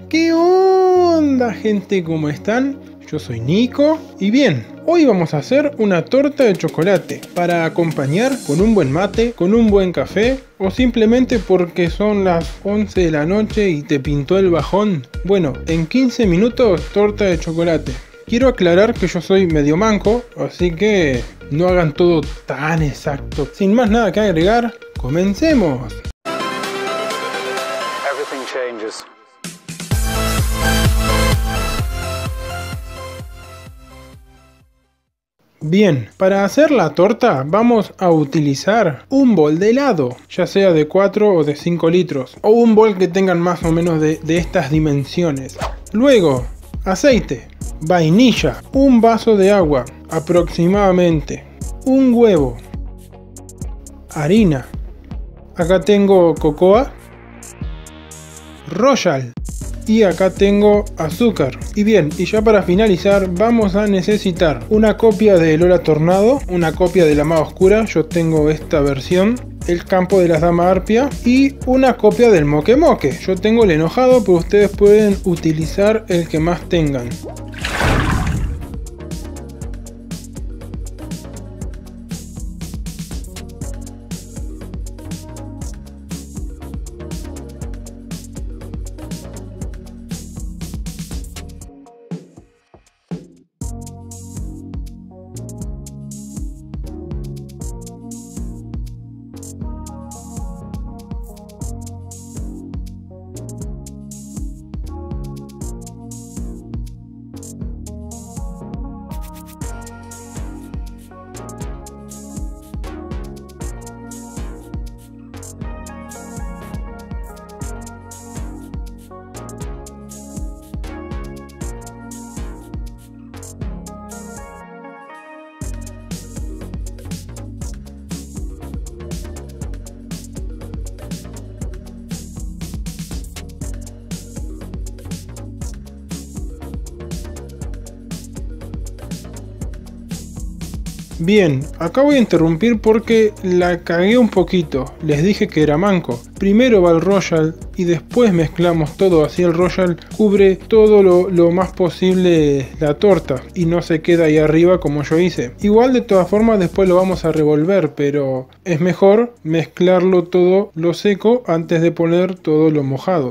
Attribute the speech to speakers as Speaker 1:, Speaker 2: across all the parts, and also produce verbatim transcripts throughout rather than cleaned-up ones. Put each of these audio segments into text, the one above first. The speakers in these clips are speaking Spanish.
Speaker 1: ¿Qué onda, gente? ¿Cómo están? Yo soy Nico y bien, hoy vamos a hacer una torta de chocolate para acompañar con un buen mate, con un buen café o simplemente porque son las once de la noche y te pintó el bajón. Bueno, en quince minutos torta de chocolate. Quiero aclarar que yo soy medio manco, así que no hagan todo tan exacto. Sin más nada que agregar, comencemos.
Speaker 2: Everything changes.
Speaker 1: Bien, para hacer la torta vamos a utilizar un bol de helado, ya sea de cuatro o de cinco litros, o un bol que tengan más o menos de, de estas dimensiones. Luego, aceite, vainilla, un vaso de agua aproximadamente, un huevo, harina, acá tengo cocoa, royal y acá tengo azúcar. Y bien, y ya para finalizar vamos a necesitar una copia de Lola Tornado, una copia de la Maga Oscura, yo tengo esta versión, el campo de las Damas Arpia y una copia del Moque Moque. Yo tengo el enojado, pero ustedes pueden utilizar el que más tengan. Bien, acá voy a interrumpir porque la cagué un poquito, les dije que era manco. Primero va el royal y después mezclamos todo, así el royal cubre todo lo, lo más posible la torta y no se queda ahí arriba como yo hice. Igual de todas formas después lo vamos a revolver, pero es mejor mezclarlo todo lo seco antes de poner todo lo mojado.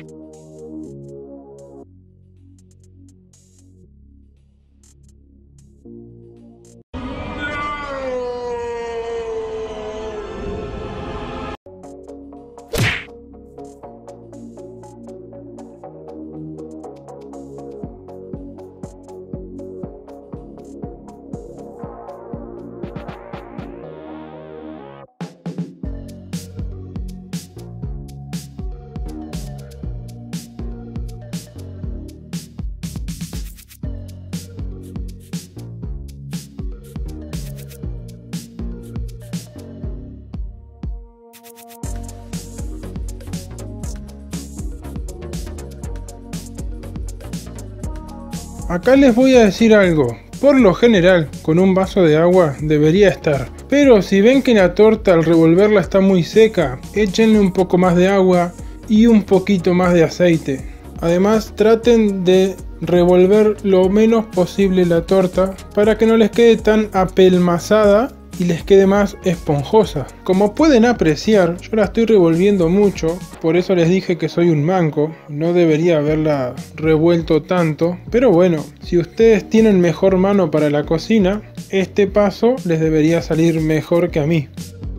Speaker 1: Acá les voy a decir algo, por lo general con un vaso de agua debería estar, pero si ven que la torta al revolverla está muy seca, échenle un poco más de agua y un poquito más de aceite. Además traten de revolver lo menos posible la torta para que no les quede tan apelmazada y les quede más esponjosa. Como pueden apreciar, yo la estoy revolviendo mucho, por eso les dije que soy un manco, no debería haberla revuelto tanto, pero bueno, si ustedes tienen mejor mano para la cocina, este paso les debería salir mejor que a mí.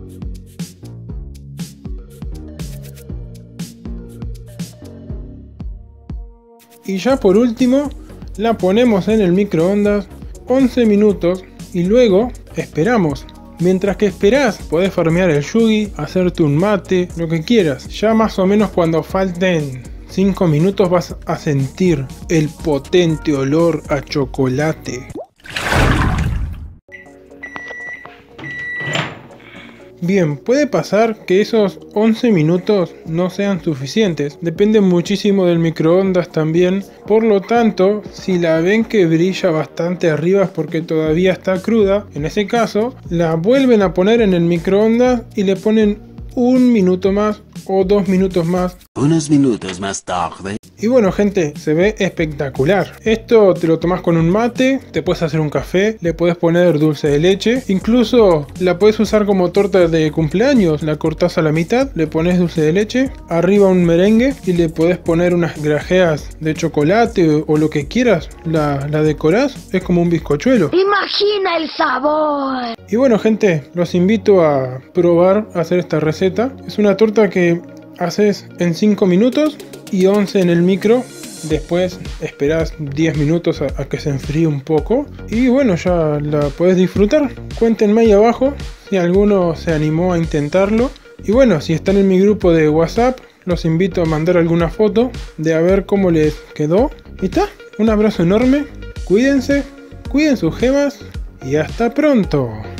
Speaker 1: Y ya por último, la ponemos en el microondas once minutos y luego esperamos. Mientras que esperás, podés farmear el yugi, hacerte un mate, lo que quieras. Ya más o menos cuando falten cinco minutos vas a sentir el potente olor a chocolate. Bien, puede pasar que esos once minutos no sean suficientes, depende muchísimo del microondas también, por lo tanto, si la ven que brilla bastante arriba es porque todavía está cruda, en ese caso, la vuelven a poner en el microondas y le ponen un minuto más o dos minutos más.
Speaker 2: Unos minutos más tarde.
Speaker 1: Y bueno gente, se ve espectacular. Esto te lo tomas con un mate, te puedes hacer un café, le puedes poner dulce de leche, incluso la puedes usar como torta de cumpleaños. La cortás a la mitad, le pones dulce de leche, arriba un merengue y le puedes poner unas grajeas de chocolate o, o lo que quieras. La, la decorás, es como un bizcochuelo.
Speaker 3: Imagina el sabor.
Speaker 1: Y bueno gente, los invito a probar a hacer esta receta. Es una torta que haces en cinco minutos y once en el micro. Después esperás diez minutos a, a que se enfríe un poco y bueno, ya la podés disfrutar. Cuéntenme ahí abajo si alguno se animó a intentarlo. Y bueno, si están en mi grupo de WhatsApp, los invito a mandar alguna foto de a ver cómo les quedó. Y está, un abrazo enorme, cuídense, cuiden sus gemas y hasta pronto.